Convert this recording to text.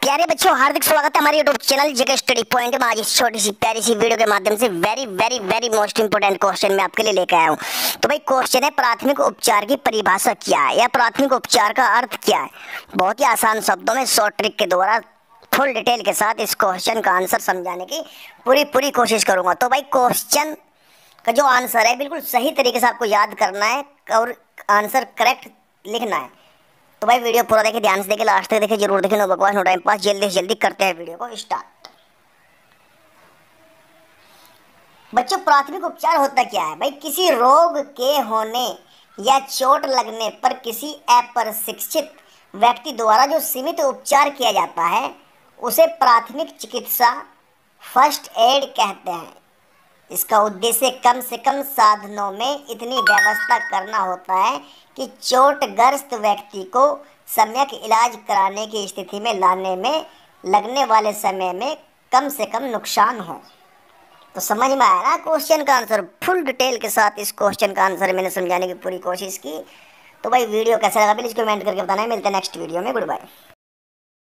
प्यारे बच्चों, हार्दिक स्वागत है हमारे YouTube channel JK study point में। आज इस छोटी सी प्यारी सी वीडियो के माध्यम से very very very most important question मैं आपके लिए लेकर आया हूँ। तो भाई क्वेश्चन है, प्राथमिक उपचार की परिभाषा क्या है या प्राथमिक उपचार का अर्थ क्या है। बहुत ही आसान शब्दों में शॉर्ट ट्रिक के द्वारा फुल डिटेल के साथ इस क्वेश्चन का आंसर समझाने की पूरी कोशिश करूंगा। तो भाई क्वेश्चन का जो आंसर है बिल्कुल सही तरीके से आपको याद करना है और आंसर करेक्ट लिखना है। तो भाई वीडियो पूरा देखिए, ध्यान से देखिए, लास्ट तक देखिए, जरूर देखिए, नो बकवास नो टाइम पास। जल्दी से जल्दी करते हैं वीडियो को स्टार्ट। बच्चों, प्राथमिक उपचार होता क्या है भाई? किसी रोग के होने या चोट लगने पर किसी अप्रशिक्षित व्यक्ति द्वारा जो सीमित उपचार किया जाता है उसे प्राथमिक चिकित्सा फर्स्ट एड कहते हैं। इसका उद्देश्य कम से कम साधनों में इतनी व्यवस्था करना होता है कि चोटग्रस्त व्यक्ति को सम्यक इलाज कराने की स्थिति में लाने में लगने वाले समय में कम से कम नुकसान हो। तो समझ में आया ना क्वेश्चन का आंसर? फुल डिटेल के साथ इस क्वेश्चन का आंसर मैंने समझाने की पूरी कोशिश की। तो भाई वीडियो कैसा लगा प्लीज कमेंट करके बताना है। मिलते हैं नेक्स्ट वीडियो में। Good bye.